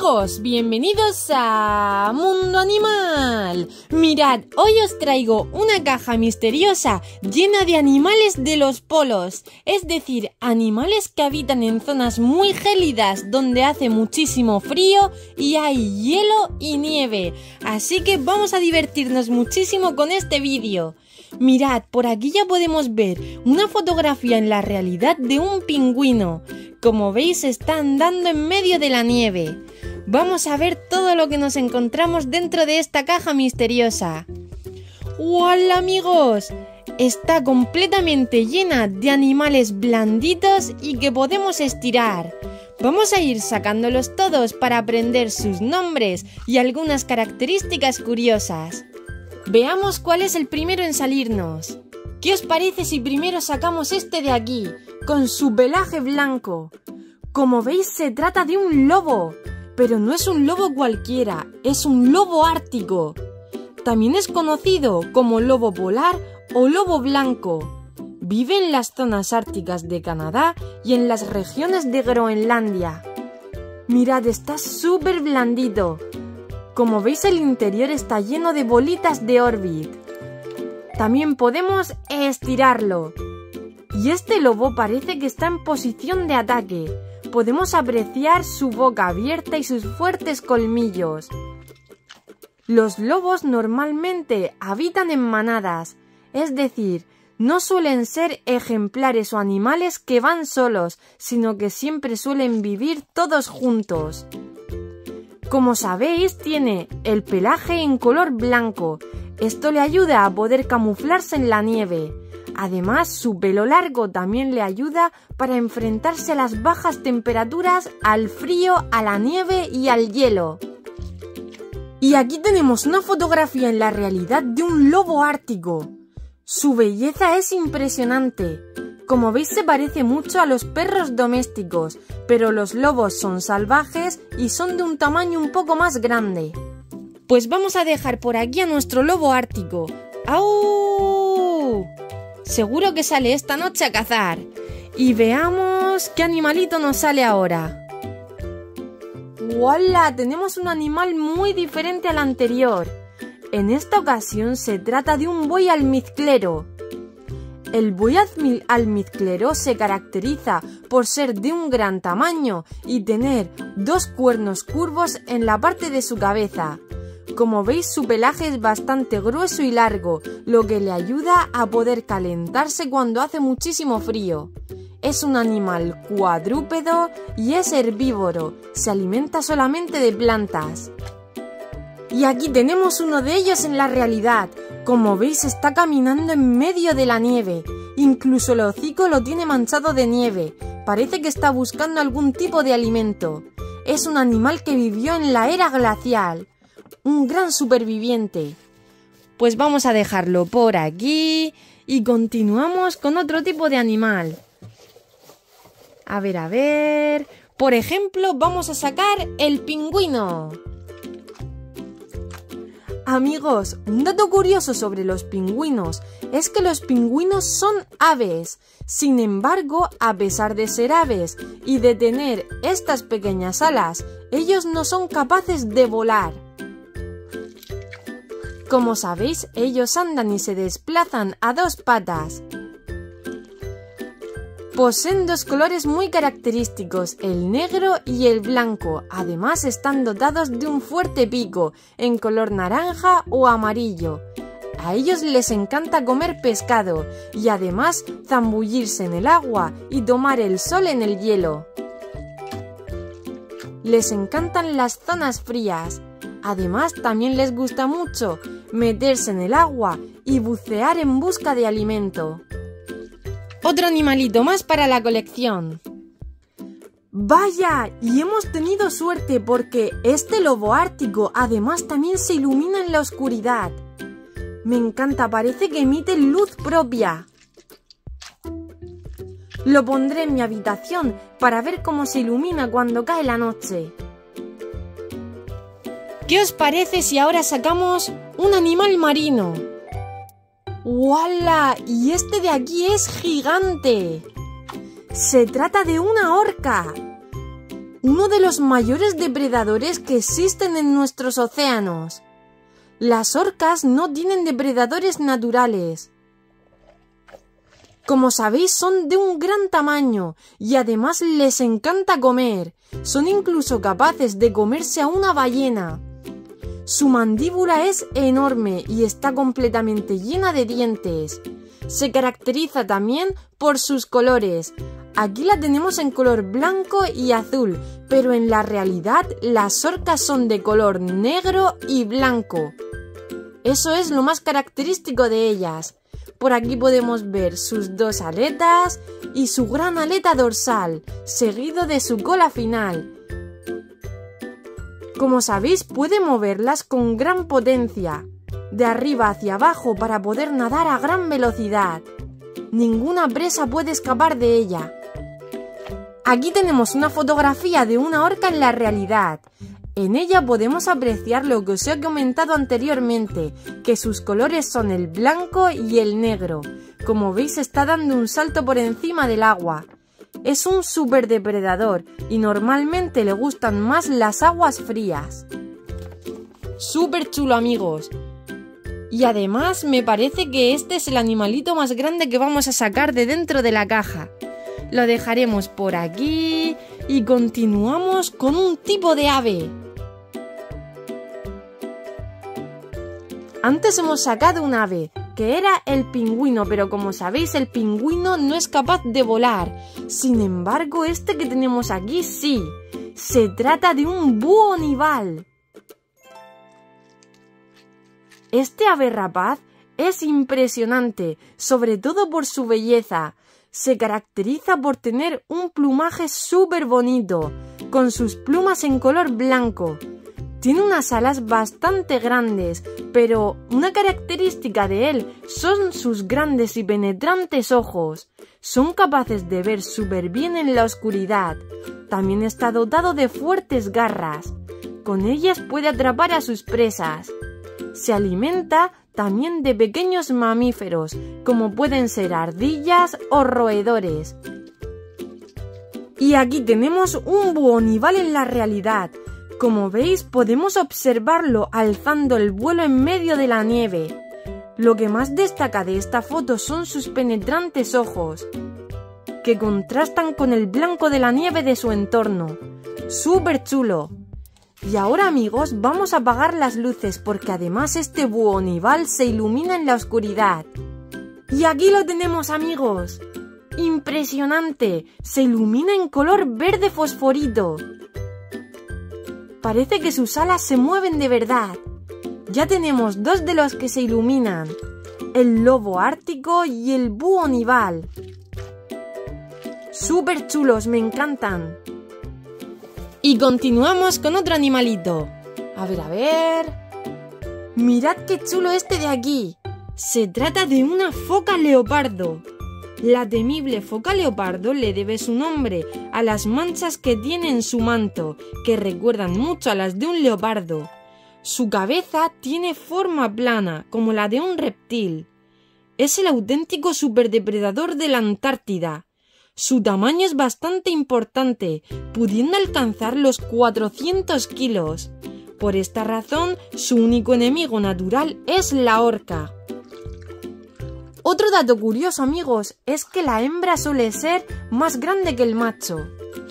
Amigos, bienvenidos a Mundo Animal. Mirad, hoy os traigo una caja misteriosa llena de animales de los polos, es decir, animales que habitan en zonas muy gélidas donde hace muchísimo frío y hay hielo y nieve. Así que vamos a divertirnos muchísimo con este vídeo. Mirad, por aquí ya podemos ver una fotografía en la realidad de un pingüino. Como veis, está andando en medio de la nieve. Vamos a ver todo lo que nos encontramos dentro de esta caja misteriosa. ¡Hola, amigos! Está completamente llena de animales blanditos y que podemos estirar. Vamos a ir sacándolos todos para aprender sus nombres y algunas características curiosas. Veamos cuál es el primero en salirnos. ¿Qué os parece si primero sacamos este de aquí, con su pelaje blanco? Como veis, se trata de un lobo, pero no es un lobo cualquiera, es un lobo ártico. También es conocido como lobo polar o lobo blanco. Vive en las zonas árticas de Canadá y en las regiones de Groenlandia. Mirad, está súper blandito. Como veis, el interior está lleno de bolitas de Orbit. También podemos estirarlo. Y este lobo parece que está en posición de ataque. Podemos apreciar su boca abierta y sus fuertes colmillos. Los lobos normalmente habitan en manadas, es decir, no suelen ser ejemplares o animales que van solos, sino que siempre suelen vivir todos juntos. Como sabéis, tiene el pelaje en color blanco. Esto le ayuda a poder camuflarse en la nieve. Además, su pelo largo también le ayuda para enfrentarse a las bajas temperaturas, al frío, a la nieve y al hielo. Y aquí tenemos una fotografía en la realidad de un lobo ártico. Su belleza es impresionante. Como veis, se parece mucho a los perros domésticos, pero los lobos son salvajes y son de un tamaño un poco más grande. Pues vamos a dejar por aquí a nuestro lobo ártico. ¡Au! Seguro que sale esta noche a cazar. Y veamos qué animalito nos sale ahora. ¡Hola! Tenemos un animal muy diferente al anterior. En esta ocasión se trata de un buey almizclero. El buey almizclero se caracteriza por ser de un gran tamaño y tener dos cuernos curvos en la parte de su cabeza. Como veis, su pelaje es bastante grueso y largo, lo que le ayuda a poder calentarse cuando hace muchísimo frío. Es un animal cuadrúpedo y es herbívoro, se alimenta solamente de plantas. Y aquí tenemos uno de ellos en la realidad. Como veis, está caminando en medio de la nieve. Incluso el hocico lo tiene manchado de nieve. Parece que está buscando algún tipo de alimento. Es un animal que vivió en la era glacial. Un gran superviviente. Pues vamos a dejarlo por aquí y continuamos con otro tipo de animal. A ver. Por ejemplo, vamos a sacar el pingüino. Amigos, un dato curioso sobre los pingüinos es que los pingüinos son aves. Sin embargo, a pesar de ser aves y de tener estas pequeñas alas, ellos no son capaces de volar. Como sabéis, ellos andan y se desplazan a dos patas. Poseen dos colores muy característicos, el negro y el blanco. Además, están dotados de un fuerte pico, en color naranja o amarillo. A ellos les encanta comer pescado y además zambullirse en el agua y tomar el sol en el hielo. Les encantan las zonas frías. Además, también les gusta mucho meterse en el agua y bucear en busca de alimento. Otro animalito más para la colección. ¡Vaya! Y hemos tenido suerte porque este lobo ártico además también se ilumina en la oscuridad. Me encanta, parece que emite luz propia. Lo pondré en mi habitación para ver cómo se ilumina cuando cae la noche. ¿Qué os parece si ahora sacamos un animal marino? ¡Hola! Y este de aquí es gigante. Se trata de una orca. uno de los mayores depredadores que existen en nuestros océanos. Las orcas no tienen depredadores naturales. Como sabéis, son de un gran tamaño y además les encanta comer. Son incluso capaces de comerse a una ballena. Su mandíbula es enorme y está completamente llena de dientes. Se caracteriza también por sus colores. Aquí la tenemos en color blanco y azul, pero en la realidad las orcas son de color negro y blanco. Eso es lo más característico de ellas. Por aquí podemos ver sus dos aletas y su gran aleta dorsal, seguido de su cola final. Como sabéis, puede moverlas con gran potencia, de arriba hacia abajo para poder nadar a gran velocidad. Ninguna presa puede escapar de ella. Aquí tenemos una fotografía de una orca en la realidad. En ella podemos apreciar lo que os he comentado anteriormente, que sus colores son el blanco y el negro. Como veis, está dando un salto por encima del agua. Es un superdepredador y normalmente le gustan más las aguas frías. Súper chulo, amigos. Y además me parece que este es el animalito más grande que vamos a sacar de dentro de la caja. Lo dejaremos por aquí y continuamos con un tipo de ave. Antes hemos sacado un ave, que era el pingüino, pero como sabéis el pingüino no es capaz de volar. Sin embargo, este que tenemos aquí sí. Se trata de un búho nival. Este ave rapaz es impresionante, sobre todo por su belleza. Se caracteriza por tener un plumaje súper bonito, con sus plumas en color blanco. Tiene unas alas bastante grandes, pero una característica de él son sus grandes y penetrantes ojos. Son capaces de ver súper bien en la oscuridad. También está dotado de fuertes garras. Con ellas puede atrapar a sus presas. Se alimenta también de pequeños mamíferos, como pueden ser ardillas o roedores. Y aquí tenemos un búho nival en la realidad. Como veis, podemos observarlo alzando el vuelo en medio de la nieve. Lo que más destaca de esta foto son sus penetrantes ojos, que contrastan con el blanco de la nieve de su entorno. ¡Súper chulo! Y ahora, amigos, vamos a apagar las luces porque además este búho nival se ilumina en la oscuridad. Y aquí lo tenemos, amigos. ¡Impresionante! Se ilumina en color verde fosforito. Parece que sus alas se mueven de verdad. Ya tenemos dos de los que se iluminan, el lobo ártico y el búho nival. ¡Súper chulos! Me encantan. Y continuamos con otro animalito. A ver. Mirad qué chulo este de aquí. Se trata de una foca leopardo. La temible foca leopardo le debe su nombre a las manchas que tiene en su manto, que recuerdan mucho a las de un leopardo. Su cabeza tiene forma plana, como la de un reptil. Es el auténtico superdepredador de la Antártida. Su tamaño es bastante importante, pudiendo alcanzar los 400 kilos. Por esta razón, su único enemigo natural es la orca. Otro dato curioso, amigos, es que la hembra suele ser más grande que el macho.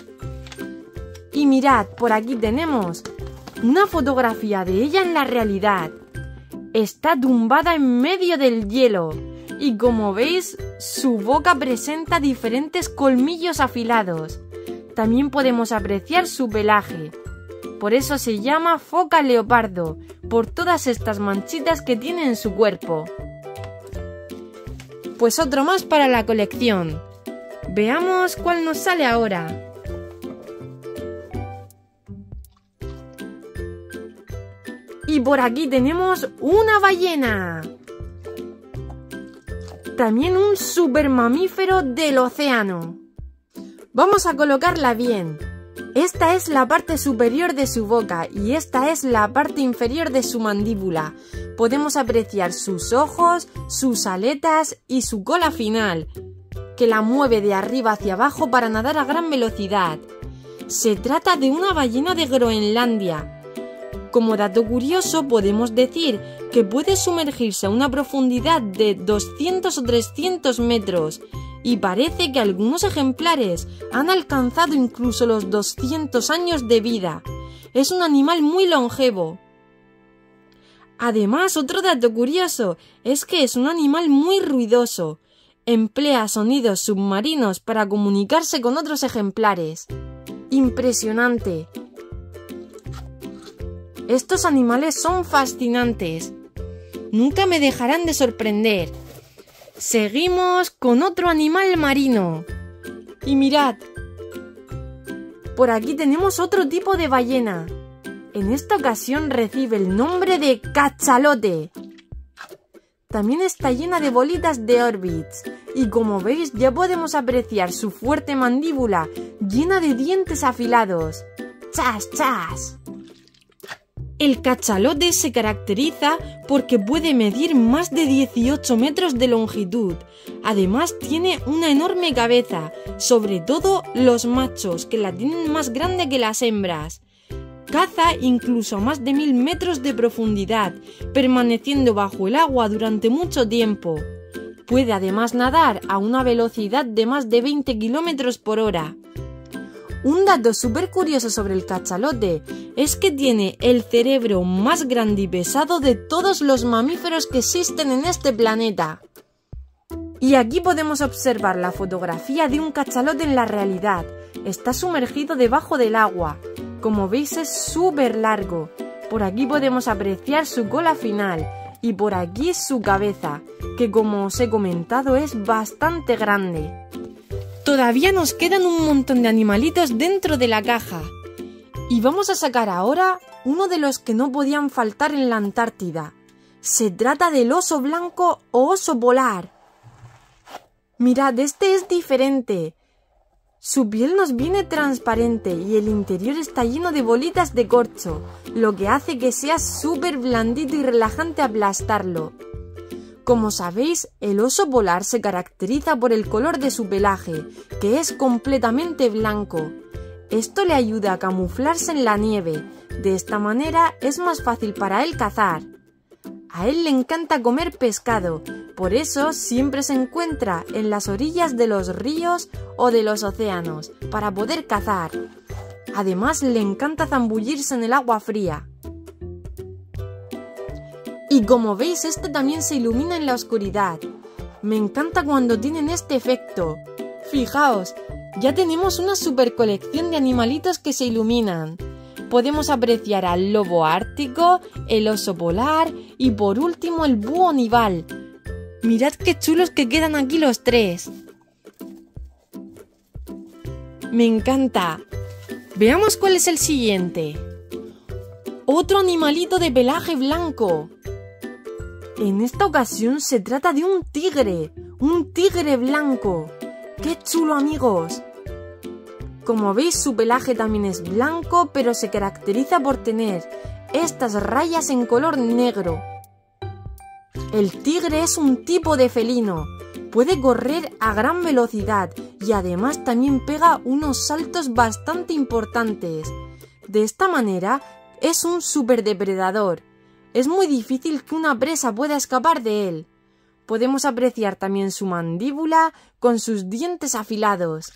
Y mirad, por aquí tenemos una fotografía de ella en la realidad. Está tumbada en medio del hielo y como veis, su boca presenta diferentes colmillos afilados. También podemos apreciar su pelaje. Por eso se llama foca leopardo, por todas estas manchitas que tiene en su cuerpo. Pues otro más para la colección. Veamos cuál nos sale ahora. Y por aquí tenemos una ballena. También un super mamífero del océano. Vamos a colocarla bien. Esta es la parte superior de su boca y esta es la parte inferior de su mandíbula. Podemos apreciar sus ojos, sus aletas y su cola final, que la mueve de arriba hacia abajo para nadar a gran velocidad. Se trata de una ballena de Groenlandia. Como dato curioso, podemos decir que puede sumergirse a una profundidad de 200 o 300 metros y parece que algunos ejemplares han alcanzado incluso los 200 años de vida. Es un animal muy longevo. Además, otro dato curioso es que es un animal muy ruidoso. Emplea sonidos submarinos para comunicarse con otros ejemplares. ¡Impresionante! Estos animales son fascinantes. Nunca me dejarán de sorprender. Seguimos con otro animal marino. Y mirad, por aquí tenemos otro tipo de ballena. En esta ocasión recibe el nombre de cachalote. También está llena de bolitas de Orbits y como veis ya podemos apreciar su fuerte mandíbula llena de dientes afilados. ¡Chas, chas! El cachalote se caracteriza porque puede medir más de 18 metros de longitud. Además tiene una enorme cabeza, sobre todo los machos, que la tienen más grande que las hembras. Caza incluso a más de 1000 metros de profundidad, permaneciendo bajo el agua durante mucho tiempo. Puede además nadar a una velocidad de más de 20 km por hora. Un dato súper curioso sobre el cachalote es que tiene el cerebro más grande y pesado de todos los mamíferos que existen en este planeta. Y aquí podemos observar la fotografía de un cachalote en la realidad. Está sumergido debajo del agua. Como veis es súper largo. Por aquí podemos apreciar su cola final y por aquí su cabeza, que como os he comentado es bastante grande. Todavía nos quedan un montón de animalitos dentro de la caja. Y vamos a sacar ahora uno de los que no podían faltar en la Antártida. Se trata del oso blanco o oso polar. Mirad, este es diferente. Su piel nos viene transparente y el interior está lleno de bolitas de corcho, lo que hace que sea súper blandito y relajante aplastarlo. Como sabéis, el oso polar se caracteriza por el color de su pelaje, que es completamente blanco. Esto le ayuda a camuflarse en la nieve. De esta manera es más fácil para él cazar. A él le encanta comer pescado, por eso siempre se encuentra en las orillas de los ríos o de los océanos, para poder cazar. Además le encanta zambullirse en el agua fría. Y como veis, este también se ilumina en la oscuridad. Me encanta cuando tienen este efecto. Fijaos, ya tenemos una super colección de animalitos que se iluminan. Podemos apreciar al lobo ártico, el oso polar y por último el búho nival. Mirad qué chulos que quedan aquí los tres. Me encanta. Veamos cuál es el siguiente. Otro animalito de pelaje blanco. En esta ocasión se trata de un tigre blanco. ¡Qué chulo, amigos! Como veis, su pelaje también es blanco, pero se caracteriza por tener estas rayas en color negro. El tigre es un tipo de felino. Puede correr a gran velocidad y además también pega unos saltos bastante importantes. De esta manera, es un superdepredador. Es muy difícil que una presa pueda escapar de él. Podemos apreciar también su mandíbula con sus dientes afilados.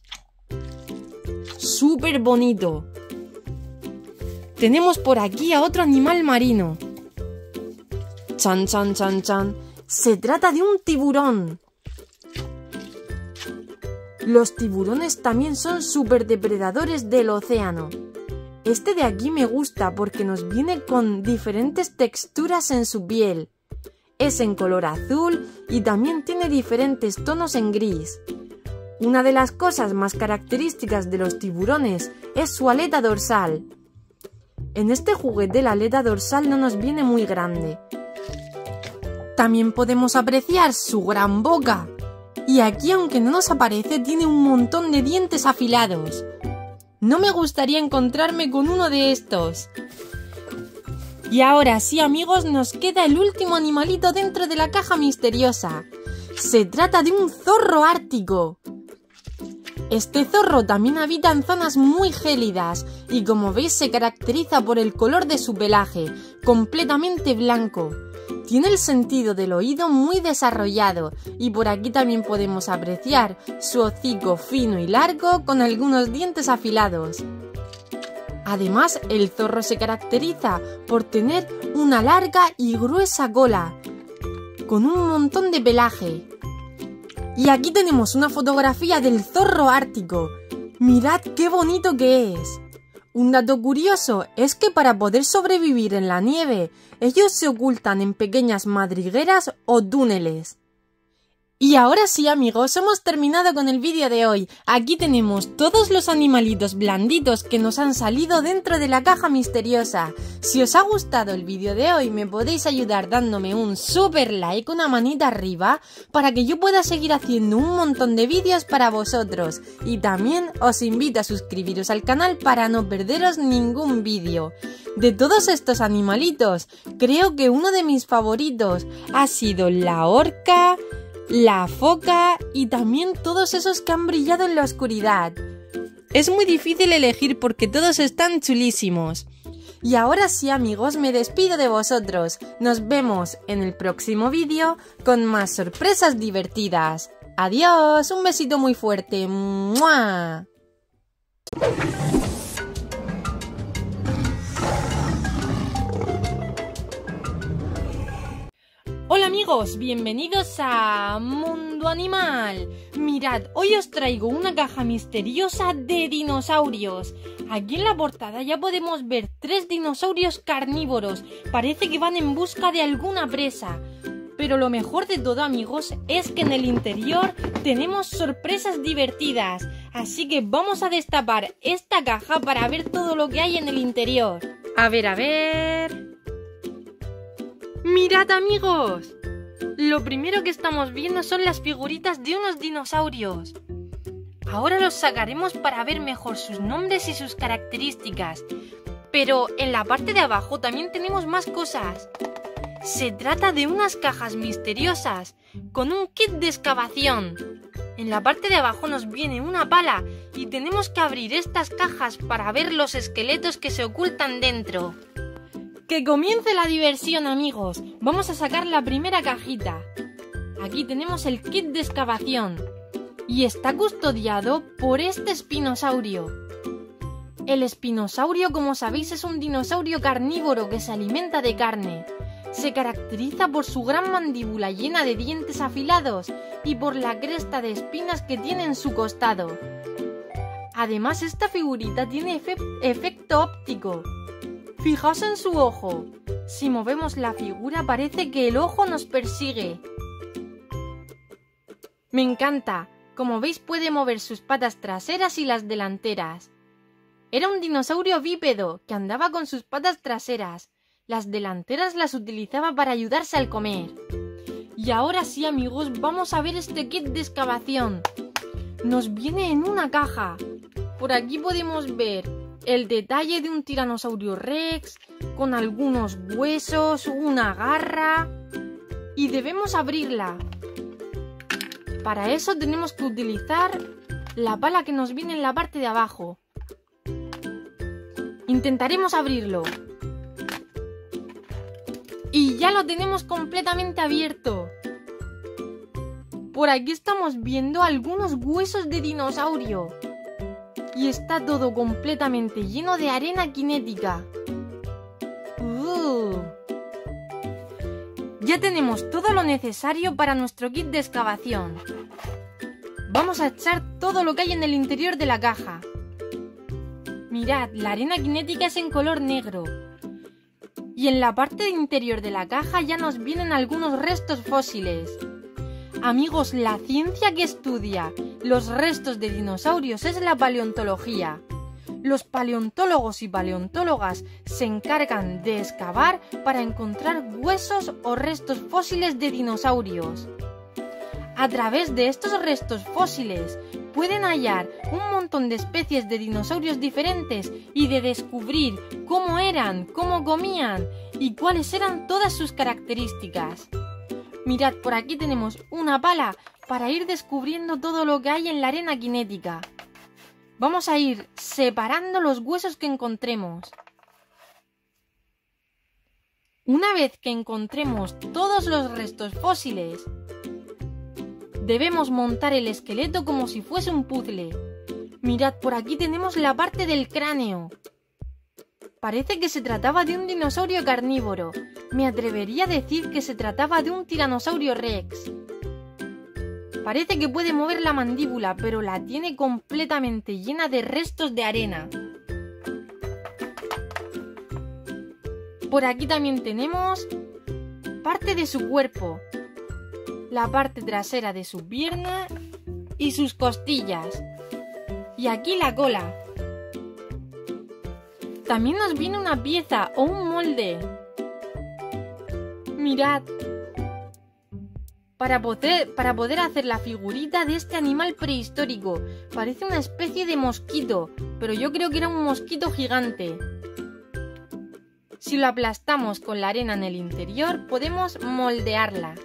¡Súper bonito! Tenemos por aquí a otro animal marino. ¡Chan, chan, chan, chan! Se trata de un tiburón. Los tiburones también son superdepredadores del océano. Este de aquí me gusta porque nos viene con diferentes texturas en su piel. Es en color azul y también tiene diferentes tonos en gris. Una de las cosas más características de los tiburones es su aleta dorsal. En este juguete la aleta dorsal no nos viene muy grande. También podemos apreciar su gran boca. Y aquí, aunque no nos aparece, tiene un montón de dientes afilados. No me gustaría encontrarme con uno de estos. Y ahora sí, amigos, nos queda el último animalito dentro de la caja misteriosa. Se trata de un zorro ártico. Este zorro también habita en zonas muy gélidas y como veis se caracteriza por el color de su pelaje, completamente blanco. Tiene el sentido del oído muy desarrollado y por aquí también podemos apreciar su hocico fino y largo con algunos dientes afilados. Además, el zorro se caracteriza por tener una larga y gruesa cola, con un montón de pelaje. Y aquí tenemos una fotografía del zorro ártico. Mirad qué bonito que es. Un dato curioso es que para poder sobrevivir en la nieve, ellos se ocultan en pequeñas madrigueras o túneles. Y ahora sí, amigos, hemos terminado con el vídeo de hoy. Aquí tenemos todos los animalitos blanditos que nos han salido dentro de la caja misteriosa. Si os ha gustado el vídeo de hoy, me podéis ayudar dándome un super like, una manita arriba, para que yo pueda seguir haciendo un montón de vídeos para vosotros. Y también os invito a suscribiros al canal para no perderos ningún vídeo. De todos estos animalitos, creo que uno de mis favoritos ha sido la orca, la foca y también todos esos que han brillado en la oscuridad. Es muy difícil elegir porque todos están chulísimos. Y ahora sí, amigos, me despido de vosotros. Nos vemos en el próximo vídeo con más sorpresas divertidas. Adiós, un besito muy fuerte. ¡Mua! Hola amigos, bienvenidos a Mundo Animal. Mirad, hoy os traigo una caja misteriosa de dinosaurios. Aquí en la portada ya podemos ver 3 dinosaurios carnívoros. Parece que van en busca de alguna presa. Pero lo mejor de todo, amigos, es que en el interior tenemos sorpresas divertidas. Así que vamos a destapar esta caja para ver todo lo que hay en el interior. A ver... ¡Mirad, amigos! Lo primero que estamos viendo son las figuritas de unos dinosaurios. Ahora los sacaremos para ver mejor sus nombres y sus características. Pero en la parte de abajo también tenemos más cosas. Se trata de unas cajas misteriosas con un kit de excavación. En la parte de abajo nos viene una pala y tenemos que abrir estas cajas para ver los esqueletos que se ocultan dentro. ¡Que comience la diversión, amigos! Vamos a sacar la primera cajita. Aquí tenemos el kit de excavación y está custodiado por este espinosaurio. El espinosaurio, como sabéis, es un dinosaurio carnívoro que se alimenta de carne. Se caracteriza por su gran mandíbula llena de dientes afilados y por la cresta de espinas que tiene en su costado. Además, esta figurita tiene efecto óptico. Fijaos en su ojo. Si movemos la figura parece que el ojo nos persigue. Me encanta. Como veis puede mover sus patas traseras y las delanteras. Era un dinosaurio bípedo que andaba con sus patas traseras. Las delanteras las utilizaba para ayudarse al comer. Y ahora sí, amigos, vamos a ver este kit de excavación. Nos viene en una caja. Por aquí podemos ver el detalle de un tiranosaurio rex, con algunos huesos, una garra, y debemos abrirla. Para eso tenemos que utilizar la pala que nos viene en la parte de abajo. Intentaremos abrirlo. Y ya lo tenemos completamente abierto. Por aquí estamos viendo algunos huesos de dinosaurio. Y está todo completamente lleno de arena cinética. Ya tenemos todo lo necesario para nuestro kit de excavación. Vamos a echar todo lo que hay en el interior de la caja. Mirad, la arena cinética es en color negro. Y en la parte interior de la caja ya nos vienen algunos restos fósiles. Amigos, la ciencia que estudia los restos de dinosaurios es la paleontología. Los paleontólogos y paleontólogas se encargan de excavar para encontrar huesos o restos fósiles de dinosaurios. A través de estos restos fósiles pueden hallar un montón de especies de dinosaurios diferentes y de descubrir cómo eran, cómo comían y cuáles eran todas sus características. Mirad, por aquí tenemos una pala para ir descubriendo todo lo que hay en la arena cinética. Vamos a ir separando los huesos que encontremos. Una vez que encontremos todos los restos fósiles, debemos montar el esqueleto como si fuese un puzzle. Mirad, por aquí tenemos la parte del cráneo. Parece que se trataba de un dinosaurio carnívoro. Me atrevería a decir que se trataba de un tiranosaurio rex. Parece que puede mover la mandíbula, pero la tiene completamente llena de restos de arena. Por aquí también tenemos parte de su cuerpo, la parte trasera de su pierna y sus costillas. Y aquí la cola. También nos viene una pieza o un molde. Mirad. Para poder hacer la figurita de este animal prehistórico. Parece una especie de mosquito, pero yo creo que era un mosquito gigante. Si lo aplastamos con la arena en el interior, podemos moldearla.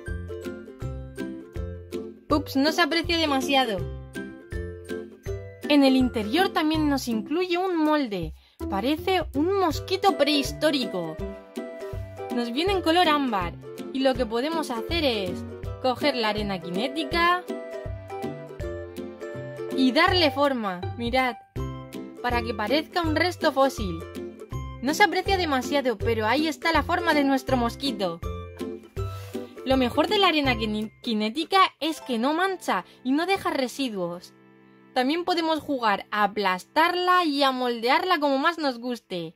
Ups, no se aprecia demasiado. En el interior también nos incluye un molde. Parece un mosquito prehistórico. Nos viene en color ámbar y lo que podemos hacer es coger la arena cinética y darle forma, mirad, para que parezca un resto fósil. No se aprecia demasiado, pero ahí está la forma de nuestro mosquito. Lo mejor de la arena cinética es que no mancha y no deja residuos. También podemos jugar a aplastarla y a moldearla como más nos guste.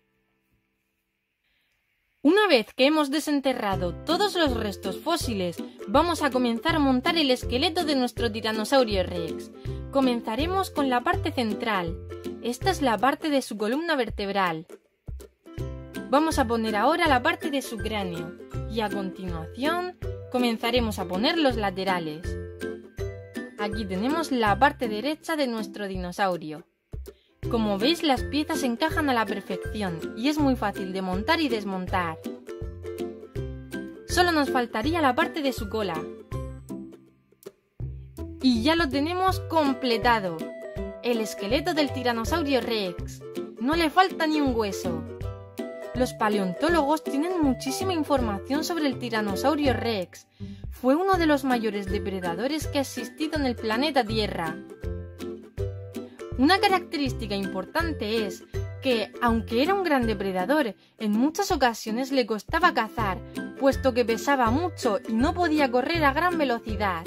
Una vez que hemos desenterrado todos los restos fósiles, vamos a comenzar a montar el esqueleto de nuestro tiranosaurio rex. Comenzaremos con la parte central. Esta es la parte de su columna vertebral. Vamos a poner ahora la parte de su cráneo y a continuación comenzaremos a poner los laterales. Aquí tenemos la parte derecha de nuestro dinosaurio. Como veis, las piezas encajan a la perfección y es muy fácil de montar y desmontar. Solo nos faltaría la parte de su cola. Y ya lo tenemos completado. El esqueleto del tiranosaurio rex. No le falta ni un hueso. Los paleontólogos tienen muchísima información sobre el tiranosaurio rex. Fue uno de los mayores depredadores que ha existido en el planeta Tierra. Una característica importante es que, aunque era un gran depredador, en muchas ocasiones le costaba cazar, puesto que pesaba mucho y no podía correr a gran velocidad.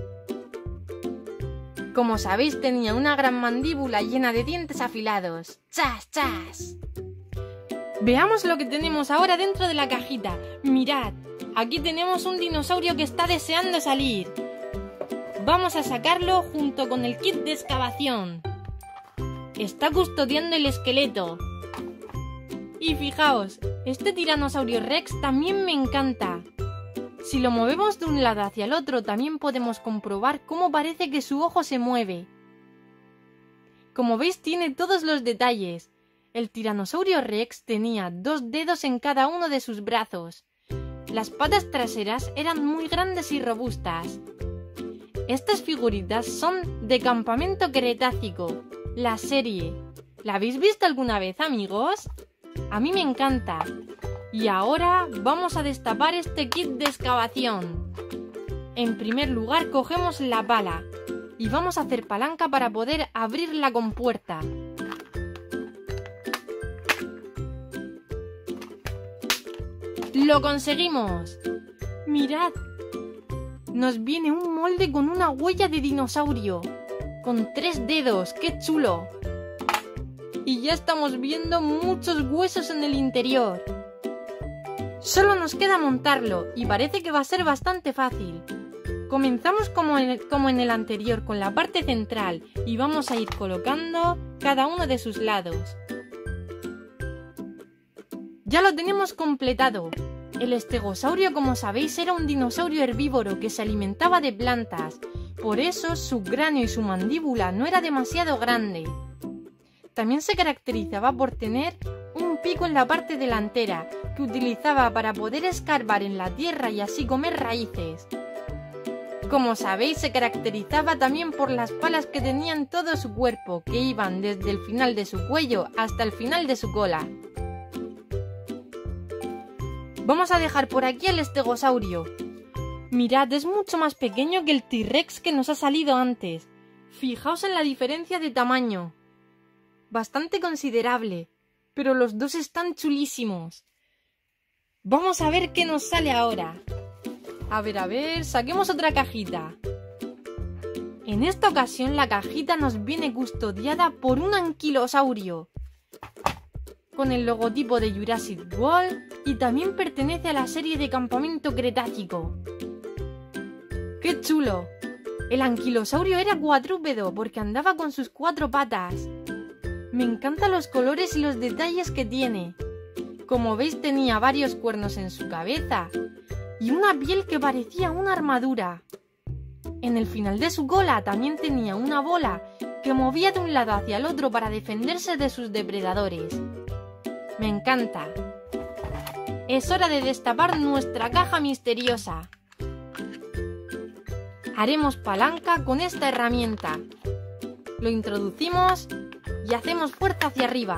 Como sabéis, tenía una gran mandíbula llena de dientes afilados. ¡Chas, chas! Veamos lo que tenemos ahora dentro de la cajita. Mirad, aquí tenemos un dinosaurio que está deseando salir. Vamos a sacarlo junto con el kit de excavación. Está custodiando el esqueleto. Y fijaos, este tiranosaurio rex también me encanta. Si lo movemos de un lado hacia el otro, también podemos comprobar cómo parece que su ojo se mueve. Como veis, tiene todos los detalles. El tiranosaurio rex tenía 2 dedos en cada uno de sus brazos. Las patas traseras eran muy grandes y robustas. Estas figuritas son de Campamento Cretácico, la serie. ¿La habéis visto alguna vez, amigos? A mí me encanta. Y ahora vamos a destapar este kit de excavación. En primer lugar, cogemos la pala y vamos a hacer palanca para poder abrir la compuerta. ¡Lo conseguimos! ¡Mirad! Nos viene un molde con una huella de dinosaurio, con 3 dedos, ¡qué chulo! Y ya estamos viendo muchos huesos en el interior. Solo nos queda montarlo y parece que va a ser bastante fácil. Comenzamos como en el anterior con la parte central y vamos a ir colocando cada uno de sus lados. Ya lo tenemos completado. El estegosaurio, como sabéis, era un dinosaurio herbívoro que se alimentaba de plantas. Por eso su cráneo y su mandíbula no era demasiado grande. También se caracterizaba por tener un pico en la parte delantera que utilizaba para poder escarbar en la tierra y así comer raíces. Como sabéis, se caracterizaba también por las palas que tenía en todo su cuerpo, que iban desde el final de su cuello hasta el final de su cola. Vamos a dejar por aquí el estegosaurio. Mirad, es mucho más pequeño que el T-Rex que nos ha salido antes. Fijaos en la diferencia de tamaño. Bastante considerable, pero los dos están chulísimos. Vamos a ver qué nos sale ahora. A ver, saquemos otra cajita. En esta ocasión la cajita nos viene custodiada por un anquilosaurio, con el logotipo de Jurassic World, y también pertenece a la serie de Campamento Cretácico. ¡Qué chulo! El anquilosaurio era cuadrúpedo porque andaba con sus 4 patas. Me encantan los colores y los detalles que tiene. Como veis, tenía varios cuernos en su cabeza y una piel que parecía una armadura. En el final de su cola también tenía una bola que movía de un lado hacia el otro para defenderse de sus depredadores. Me encanta. Es hora de destapar nuestra caja misteriosa. Haremos palanca con esta herramienta. Lo introducimos y hacemos fuerza hacia arriba.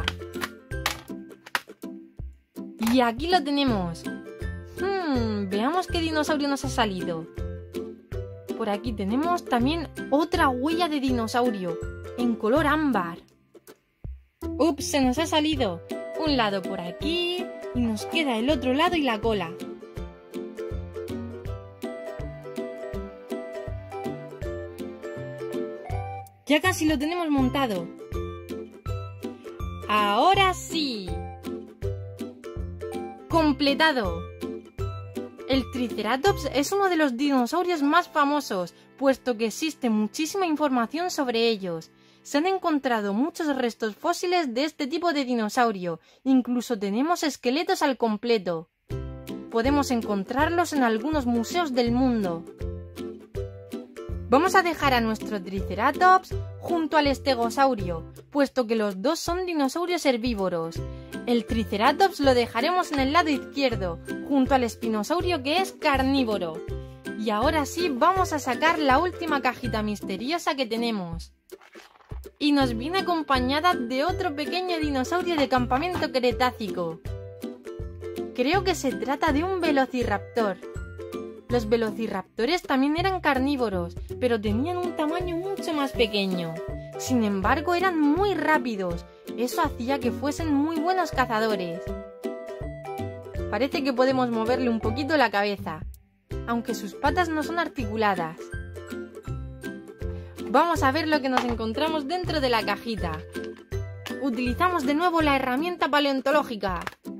Y aquí lo tenemos. Veamos qué dinosaurio nos ha salido. Por aquí tenemos también otra huella de dinosaurio, en color ámbar. ¡Ups! Se nos ha salido un lado por aquí y nos queda el otro lado y la cola. Ya casi lo tenemos montado. ¡Ahora sí! ¡Completado! El Triceratops es uno de los dinosaurios más famosos, puesto que existe muchísima información sobre ellos. Se han encontrado muchos restos fósiles de este tipo de dinosaurio, incluso tenemos esqueletos al completo. Podemos encontrarlos en algunos museos del mundo. Vamos a dejar a nuestro Triceratops junto al estegosaurio, puesto que los dos son dinosaurios herbívoros. El Triceratops lo dejaremos en el lado izquierdo, junto al espinosaurio, que es carnívoro. Y ahora sí, vamos a sacar la última cajita misteriosa que tenemos. Y nos viene acompañada de otro pequeño dinosaurio de Campamento Cretácico. Creo que se trata de un velociraptor. Los velociraptores también eran carnívoros, pero tenían un tamaño mucho más pequeño. Sin embargo, eran muy rápidos. Eso hacía que fuesen muy buenos cazadores. Parece que podemos moverle un poquito la cabeza, aunque sus patas no son articuladas. Vamos a ver lo que nos encontramos dentro de la cajita. Utilizamos de nuevo la herramienta paleontológica.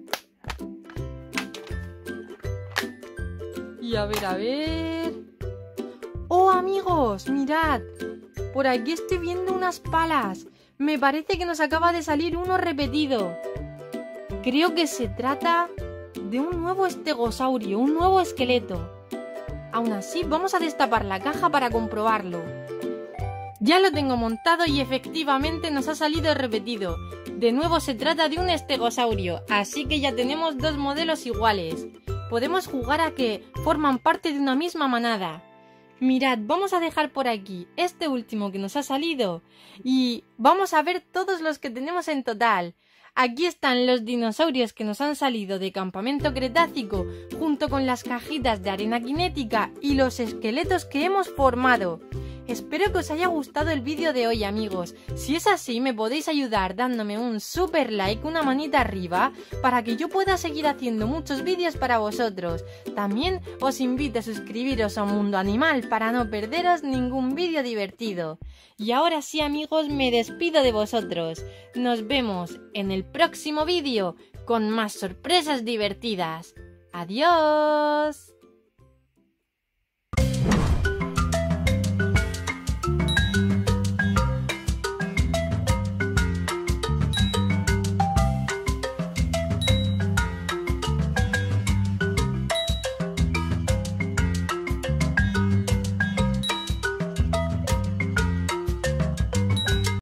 Y a ver... ¡Oh, amigos! ¡Mirad! Por aquí estoy viendo unas palas. Me parece que nos acaba de salir uno repetido. Creo que se trata de un nuevo estegosaurio, un nuevo esqueleto. Aún así, vamos a destapar la caja para comprobarlo. Ya lo tengo montado y efectivamente nos ha salido repetido. De nuevo se trata de un estegosaurio, así que ya tenemos dos modelos iguales. Podemos jugar a que forman parte de una misma manada. Mirad, vamos a dejar por aquí este último que nos ha salido y vamos a ver todos los que tenemos en total. Aquí están los dinosaurios que nos han salido de Campamento Cretácico, junto con las cajitas de arena cinética y los esqueletos que hemos formado. Espero que os haya gustado el vídeo de hoy, amigos. Si es así, me podéis ayudar dándome un super like, una manita arriba, para que yo pueda seguir haciendo muchos vídeos para vosotros. También os invito a suscribiros a Mundo Animal para no perderos ningún vídeo divertido. Y ahora sí, amigos, me despido de vosotros. Nos vemos en el próximo vídeo con más sorpresas divertidas. ¡Adiós!